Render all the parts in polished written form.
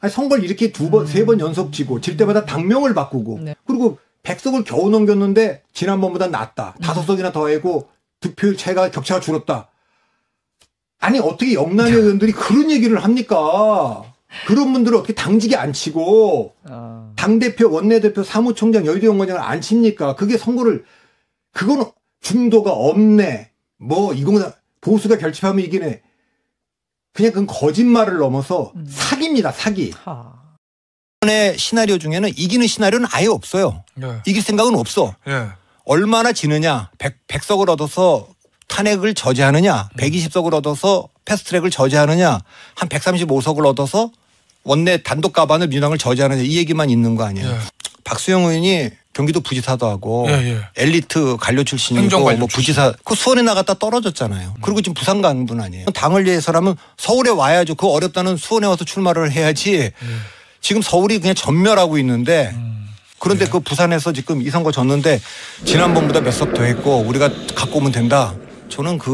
아니, 선거를 이렇게 두 번, 세 번 연속 지고, 질 때마다 당명을 바꾸고, 네. 그리고 100석을 겨우 넘겼는데, 지난번보다 낫다. 5석이나 더하고, 득표율 차이가, 격차가 줄었다. 아니, 어떻게 영남의 의원들이 그런 얘기를 합니까? 그런 분들을 어떻게 당직에 안 치고, 당대표, 원내대표, 사무총장, 여의도 연구원장을 안 칩니까? 그게 선거를, 그건 중도가 없네. 뭐, 이거보다 보수가 결집하면 이기네. 그냥 그건 거짓말을 넘어서 사기입니다, 사기. 이번의 시나리오 중에는 이기는 시나리오는 아예 없어요. 예. 이길 생각은 없어. 예. 얼마나 지느냐, 100석을 얻어서 탄핵을 저지하느냐, 120석을 얻어서 패스트트랙을 저지하느냐, 한 135석을 얻어서 원내 단독 가반을 민주당을 저지하느냐, 이 얘기만 있는 거 아니에요. 예. 박수영 의원이 경기도 부지사도 하고 엘리트 관료 출신이고 뭐 부지사 그 수원에 나갔다 떨어졌잖아요. 그리고 지금 부산 간 분 아니에요. 당을 위해서라면 서울에 와야죠. 그 어렵다는 수원에 와서 출마를 해야지. 지금 서울이 그냥 전멸하고 있는데 그런데 그 부산에서 지금 이 선거 졌는데 지난번보다 몇 석 더 했고 우리가 갖고 오면 된다. 저는 뭐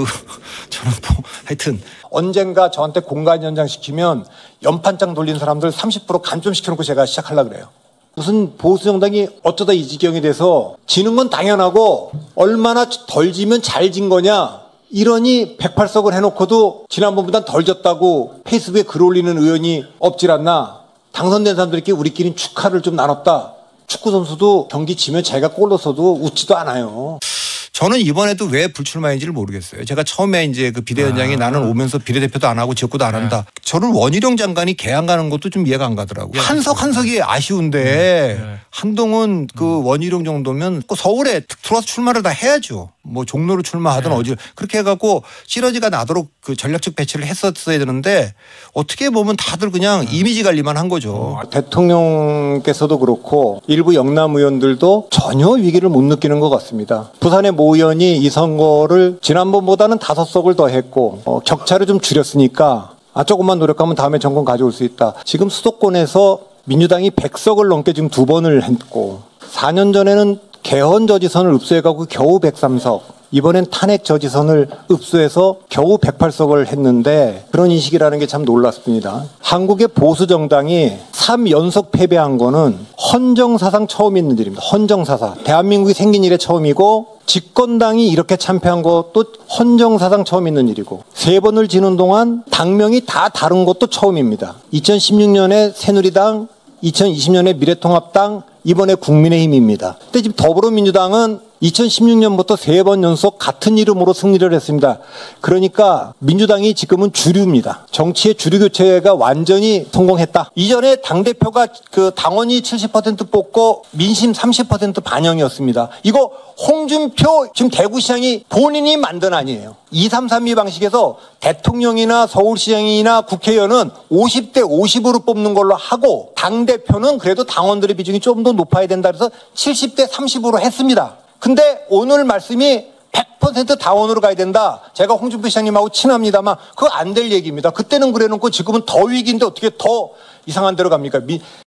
하여튼 언젠가 저한테 공간 연장시키면 연판장 돌린 사람들 30% 감점시켜놓고 제가 시작하려고 그래요. 무슨 보수정당이 어쩌다 이 지경이 돼서 지는 건 당연하고 얼마나 덜 지면 잘 진 거냐 이러니 108석을 해놓고도 지난번보단 덜 졌다고 페이스북에 글 올리는 의원이 없질 않나. 당선된 사람들끼리 우리끼리 축하를 좀 나눴다. 축구선수도 경기 지면 자기가 골 넣어서도 웃지도 않아요. 저는 이번에도 왜 불출마인지를 모르겠어요. 제가 처음에 이제 그 비대위원장이 나는 오면서 비례대표도 안 하고 지역구도 안 한다. 저는 원희룡 장관이 개항 가는 것도 좀 이해가 안 가더라고요. 한 석이 아쉬운데 한동훈 그 원희룡 정도면 서울에 들어와서 출마를 다 해야죠. 뭐 종로로 출마하든 어디 그렇게 해갖고 시너지가 나도록 그 전략적 배치를 했었어야 되는데 어떻게 보면 다들 그냥 이미지 관리만 한 거죠. 대통령께서도 그렇고 일부 영남 의원들도 전혀 위기를 못 느끼는 것 같습니다. 부산의 모 의원이 이 선거를 지난번보다는 5석을 더 했고 격차를 좀 줄였으니까 조금만 노력하면 다음에 정권 가져올 수 있다. 지금 수도권에서 민주당이 100석을 넘게 지금 2번을 했고 4년 전에는 개헌 저지선을 흡수해가고 겨우 103석. 이번엔 탄핵 저지선을 흡수해서 겨우 108석을 했는데 그런 인식이라는 게 참 놀랐습니다. 한국의 보수 정당이 3연속 패배한 거는 헌정사상 처음 있는 일입니다. 헌정사상. 대한민국이 생긴 이래 처음이고 집권당이 이렇게 참패한 것도 헌정사상 처음 있는 일이고 3번을 지는 동안 당명이 다 다른 것도 처음입니다. 2016년에 새누리당, 2020년에 미래통합당, 이번에 국민의힘입니다. 근데 지금 더불어민주당은 2016년부터 3번 연속 같은 이름으로 승리를 했습니다. 그러니까 민주당이 지금은 주류입니다. 정치의 주류 교체가 완전히 성공했다. 이전에 당대표가 그 당원이 70% 뽑고 민심 30% 반영이었습니다. 이거 홍준표 지금 대구시장이 본인이 만든 아니에요. 2, 3, 3, 2 방식에서 대통령이나 서울시장이나 국회의원은 50대 50으로 뽑는 걸로 하고 당대표는 그래도 당원들의 비중이 좀 더 높아야 된다 그래서 70대 30으로 했습니다. 근데 오늘 말씀이 100% 다원으로 가야 된다. 제가 홍준표 시장님하고 친합니다만 그거 안 될 얘기입니다. 그때는 그래놓고 지금은 더 위기인데 어떻게 더 이상한 데로 갑니까?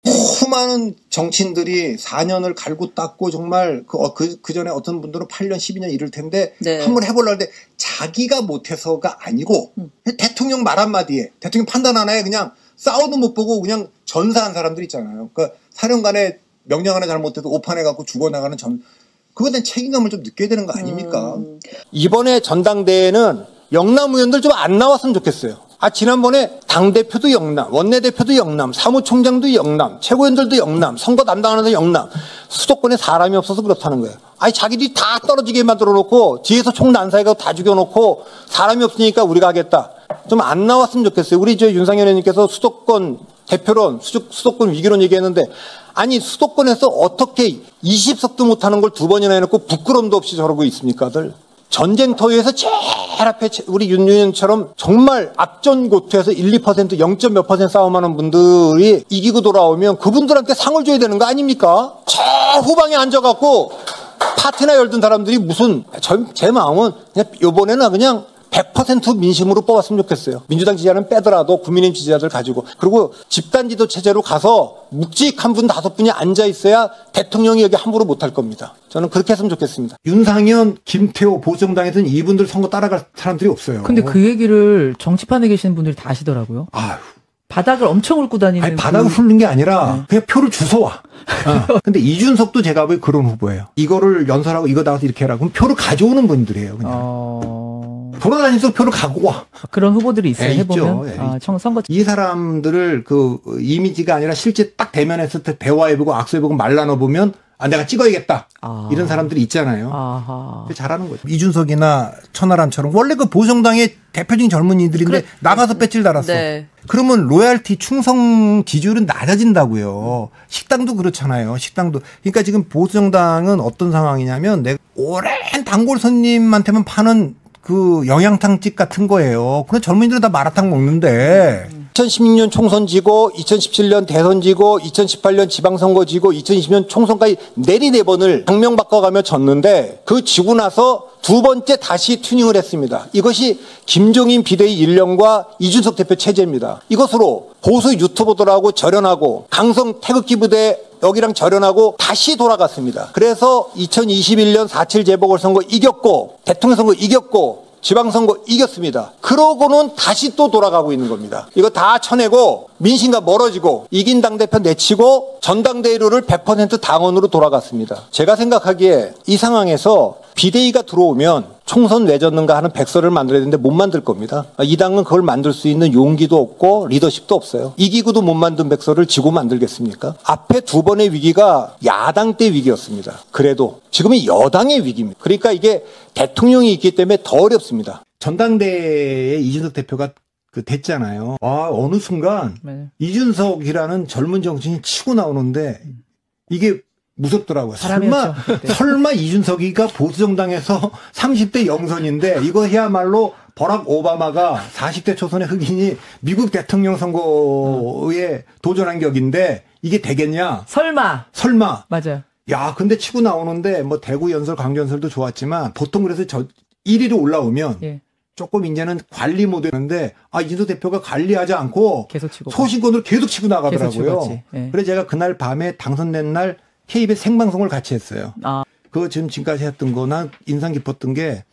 수많은 정치인들이 4년을 갈고 닦고 정말 그 전에 어떤 분들은 8년, 12년 이럴 텐데 한번 해보려고 하는데 자기가 못해서가 아니고 대통령 말 한마디에 대통령 판단 하나에 그냥 싸워도 못 보고 그냥 전사한 사람들 있잖아요. 그러니까 사령관의 명령 하나 잘못해도 오판해갖고 죽어나가는 그거에 대한 책임감을 좀 느껴야 되는 거 아닙니까? 이번에 전당대회는 영남 의원들 좀 안 나왔으면 좋겠어요. 지난번에 당대표도 영남, 원내대표도 영남, 사무총장도 영남, 최고위원들도 영남, 선거 담당하는 영남. 수도권에 사람이 없어서 그렇다는 거예요. 자기들이 다 떨어지게 만들어 놓고 뒤에서 총 난사해가지고 다 죽여놓고 사람이 없으니까 우리가 하겠다. 좀 안 나왔으면 좋겠어요. 우리 윤상현 의원님께서 수도권 대표론, 수도권 위기론 얘기했는데 수도권에서 어떻게 20석도 못하는 걸 2번이나 해놓고 부끄럼도 없이 저러고 있습니까들. 전쟁터에서 제일 앞에 우리 윤 의원처럼 정말 악전고투에서 1, 2%, 0. 몇 % 싸움하는 분들이 이기고 돌아오면 그분들한테 상을 줘야 되는 거 아닙니까? 저 후방에 앉아갖고 파티나 열던 사람들이 제 마음은 그냥 요번에는 그냥 100% 민심으로 뽑았으면 좋겠어요. 민주당 지지자는 빼더라도 국민의힘 지지자들 가지고. 그리고 집단지도 체제로 가서 묵직한 분 5분이 앉아있어야 대통령이 여기 함부로 못할 겁니다. 저는 그렇게 했으면 좋겠습니다. 윤상현, 김태호 보수정당에서는 이분들 선거 따라갈 사람들이 없어요. 근데 그 얘기를 정치판에 계시는 분들이 다 하시더라고요. 바닥을 엄청 훑고 다니는. 아니, 바닥을 훑는 게 아니라 그냥 표를 주워와. 근데 이준석도 제가 보기 그런 후보예요. 이거를 연설하고 이거 나와서 이렇게 해라. 그럼 표를 가져오는 분들이에요. 그냥. 돌아다니면서 표를 갖고 와. 그런 후보들이 있어요. 해보면. 있죠. 선거. 이 사람들을 그 이미지가 아니라 실제 딱 대면했을 때 대화해보고 악수해보고 말 나눠보면 내가 찍어야겠다. 이런 사람들이 있잖아요. 잘하는 거죠. 이준석이나 천하람처럼 원래 그 보수정당의 대표적인 젊은이들인데 나가서 배지를 달았어. 네. 그러면 로얄티 충성 지지율은 낮아진다고요. 식당도 그렇잖아요. 식당도. 그러니까 지금 보수정당은 어떤 상황이냐면 내가 오랜 단골 손님한테만 파는 그 영양탕집 같은 거예요. 그런 젊은이들은 다 마라탕 먹는데 2016년 총선 지고 2017년 대선 지고 2018년 지방선거 지고 2020년 총선까지 내리 4번을 당명 바꿔가며 졌는데 그 지고 나서 두 번째 다시 튜닝을 했습니다. 이것이 김종인 비대위 일령과 이준석 대표 체제입니다. 이것으로 보수 유튜버들하고 절연하고 강성 태극기 부대 여기랑 절연하고 다시 돌아갔습니다. 그래서 2021년 4.7 재보궐선거 이겼고 대통령 선거 이겼고 지방선거 이겼습니다. 그러고는 다시 또 돌아가고 있는 겁니다. 이거 다 쳐내고 민심과 멀어지고 이긴 당대표 내치고 전당대회를 100% 당원으로 돌아갔습니다. 제가 생각하기에 이 상황에서 비대위가 들어오면 총선 왜 졌는가 하는 백서를 만들어야 되는데 못 만들 겁니다. 이 당은 그걸 만들 수 있는 용기도 없고 리더십도 없어요. 이기고도 못 만든 백서를 지고 만들겠습니까? 앞에 두 번의 위기가 야당 때 위기였습니다. 그래도 지금은 여당의 위기입니다. 그러니까 이게 대통령이 있기 때문에 더 어렵습니다. 전당대회에 이준석 대표가 됐잖아요. 어느 순간 이준석이라는 젊은 정치인이 치고 나오는데 이게 무섭더라고요. 설마 이준석이가 보수정당에서 30대 영선인데 이거야말로 버락 오바마가 40대 초선의 흑인이 미국 대통령 선거에 도전한 격인데 이게 되겠냐? 설마. 맞아요. 야, 근데 치고 나오는데 뭐 대구 연설, 광주 연설도 좋았지만 보통 그래서 1위로 올라오면 조금 이제는 관리 모드였는데 이준석 대표가 관리하지 않고 계속 치고 소신권으로 계속 치고 나가더라고요. 그래서 제가 그날 밤에 당선된 날 KBS 생방송을 같이 했어요. 그거 지금까지 했던 거 난 인상 깊었던 게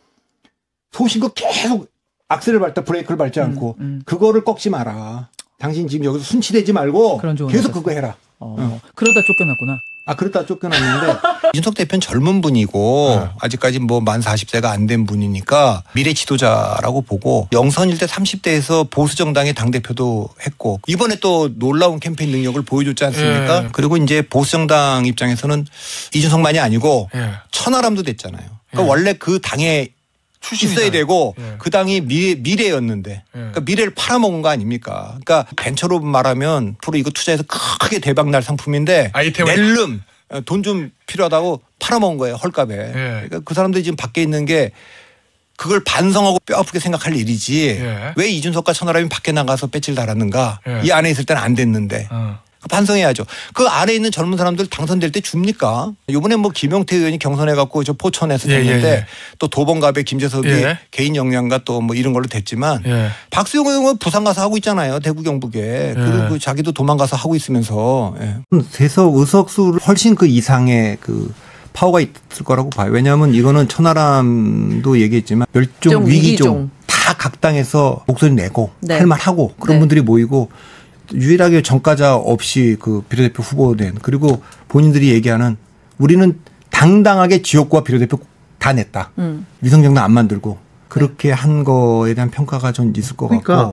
소신껏 계속 악셀을 밟다 브레이크를 밟지 않고 그거를 꺾지 마라. 당신 지금 여기서 순치되지 말고 계속 그거 해라. 그러다 쫓겨났구나. 그러다 쫓겨났는데 이준석 대표는 젊은 분이고 아직까지 뭐 만 40세가 안 된 분이니까 미래 지도자라고 보고 영선일 때 30대에서 보수정당의 당대표도 했고 이번에 또 놀라운 캠페인 능력을 보여줬지 않습니까? 그리고 이제 보수정당 입장에서는 이준석만이 아니고 천하람도 됐잖아요. 그러니까 원래 그 당에 있어야 되고 그 당이 미래였는데 그러니까 미래를 팔아먹은 거 아닙니까? 그러니까 벤처로 말하면 프로 이거 투자해서 크게 대박 날 상품인데 낼름 돈 좀 필요하다고 팔아먹은 거예요. 헐값에. 그러니까 그 사람들이 지금 밖에 있는 게 그걸 반성하고 뼈아프게 생각할 일이지 왜 이준석과 천하람이 밖에 나가서 배지를 달았는가. 이 안에 있을 때는 안 됐는데. 반성해야죠. 그 안에 있는 젊은 사람들 당선될 때 줍니까? 이번에 뭐 김용태 의원이 경선해갖고 저 포천에서 됐는데 또 도봉갑의 김재섭이 개인 역량과 또 뭐 이런 걸로 됐지만 박수영 의원은 부산 가서 하고 있잖아요. 대구 경북에. 그리고 자기도 도망가서 하고 있으면서. 그래서 의석수를 훨씬 그 이상의 그 파워가 있을 거라고 봐요. 왜냐하면 이거는 천하람도 얘기했지만 멸종 위기종 다 각 당에서 목소리 내고 할 말하고 그런 분들이 모이고 유일하게 전과자 없이 그 비례대표 후보된 그리고 본인들이 얘기하는 우리는 당당하게 지역구와 비례대표 다 냈다. 위성정당 안 만들고 그렇게 한 거에 대한 평가가 좀 있을 것 같고.